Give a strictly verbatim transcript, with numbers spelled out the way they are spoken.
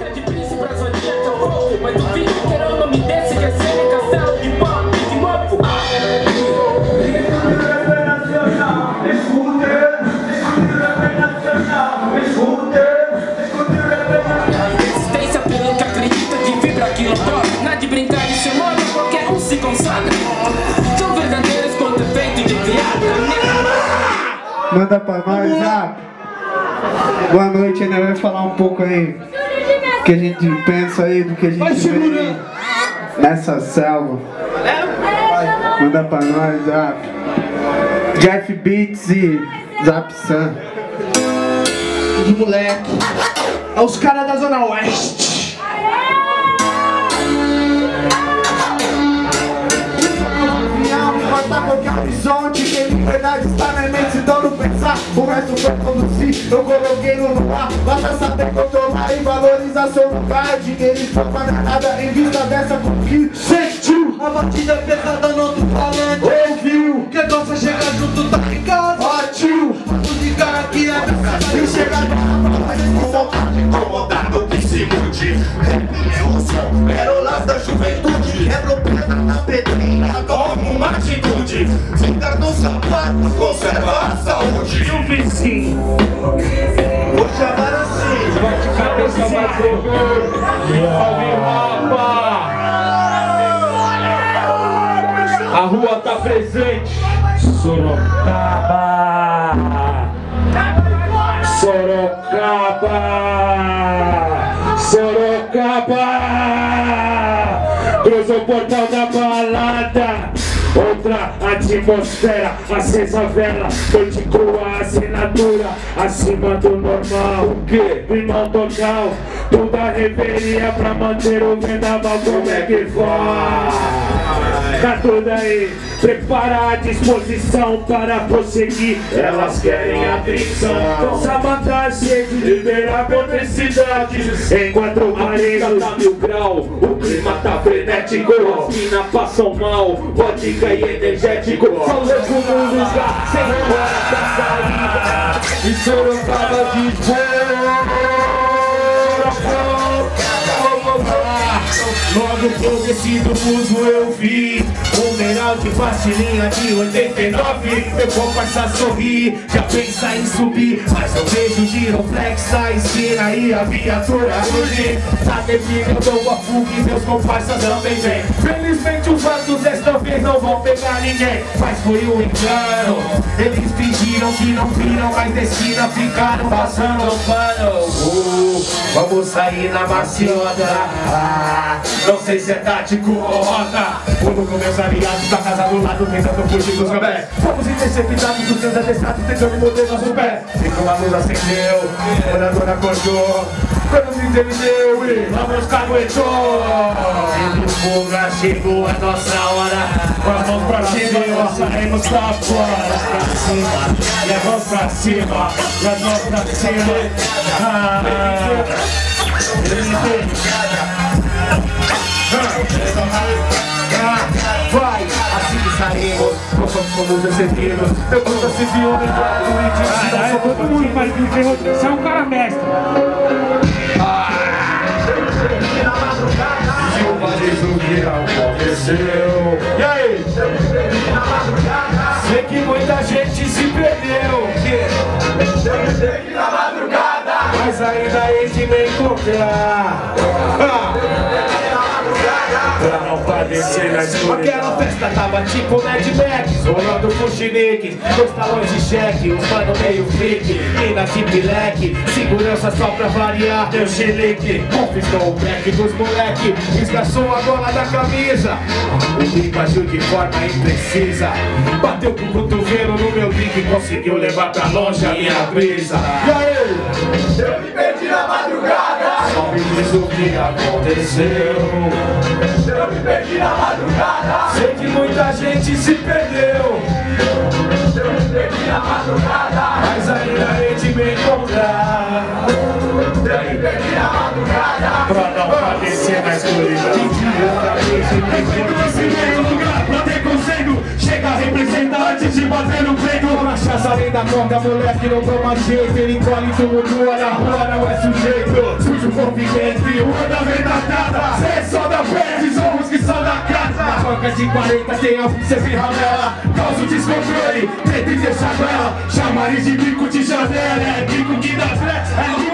de príncipe pra sua tia que eu vou. Mas duvido que era o nome desse que é ser castelo de pop de mofo. Resistência pelo que acredita que vibra aquilo top. Nada de brincar de ser moda, qualquer um se consagra. São verdadeiros quanto efeito de piada. Manda pra nós, já. Boa noite, ainda vai falar um pouco aí do que a gente pensa aí, do que a gente vê nessa selva. Manda pra nós, já. Jeff Beats e Zap Sam. De moleque. É os caras da Zona Oeste. Qualquer horizonte, quem liberdade está na imensidão do pensar. O resto foi conduzir, eu coloquei no lugar. Basta saber controlar e valorizar seu lugar. Dinheiro e fama não é nada em vista dessa conquista. Sentiu, a batida é pesada, não tô falando. Ouviu, quem gosta chega junto, tá em casa. Ó tio, a música aqui é pesada e chega com vontade incomodado que se mude. Meu som, pérolas da juventude, é bloqueada na pedrinha como uma atitude. Ficar no sapato conserva a saúde. E o vizinho vou chamar assim. Bate cabeça, bateu. Salve rapa. A rua tá presente. Sorocaba. Sorocaba. Sorocaba. Cruzou o portal da balada. Outra atmosfera, acesa a vela, noite crua, assinatura, acima do normal. O que? Irmão total, toda a reveria pra manter o vendaval. Como é que vai? Tá tudo aí, prepara a disposição para prosseguir. Elas querem atenção, cansa matar a sede, liberar necessidades. Em quatro paredes, tá mil grau, o clima tá frenético. As minas passam mal, vodka e energético. Só levo no lugar, sem hora da saída. E Sorocaba de boa. Logo progressivo muso eu vi um Meral de pastilhinha de oitenta e nove. Meu comparsa sorri, já pensa em subir, mas eu vejo giroflex na esquina e a viatura fugir. Tá definindo, eu dou a fuga e meus comparsas também vêm. Felizmente os vasos desta vez não vão pegar ninguém, mas foi um engano. Eles fingiram que não viram, mas da esquina ficaram passando o pano. uh, Vamos sair na maciota. ah, Não sei se é tático ou rota. Pulo com meus aliados da casa do lado, tentando fugir dos gabés. Fomos interceptados dos seus adestrados, tentando morder nosso pé. E com a luz acendeu, o morador acordou. Quando se entendeu e vamos caguetou. E o fuga chegou, é nossa hora. Com as mãos pra cima, saímos pra fora. Pra cima, e as mãos pra cima, e as mãos pra cima. Ah, vai, assim que saímos, nós somos como descedidos. Eu conto esse filme e disse, não sou todo mundo, mas você é um cara mestre. Silva diz o que aconteceu. E aí? Sei que muita gente se perdeu. Sei que na madrugada, mas ainda hei de me encontrar. Pra não padecer na escuridão. Aquela festa tava tipo Mad Max, rolando com chinique, dois talões de cheque, os mano meio freak, minas de pileque, segurança só pra variar, deu chilique, confiscou o black dos moleque, esgaçou a gola da camisa, o bico agiu de forma imprecisa, bateu com o cotovelo no meu drink, conseguiu levar pra longe a minha brisa. E aí? Eu me perdi na madrugada, só me diz o que aconteceu. Eu me perdi na madrugada. Sei que muita gente se perdeu. Eu me perdi na madrugada, mas ainda hei de me encontrar. Eu me perdi na madrugada, pra não padecer na escuridão. Chega representante de bater no peito. Cachaça além da conta, moleque não toma jeito. Ele colhe tumultua na rua, não é sujeito. Sujo convivente, bancas de quarenta tem a sempre ramela. Causa o descontrole, preto e deixa vela. Chamariz de bico de janela, é bico que dá flex.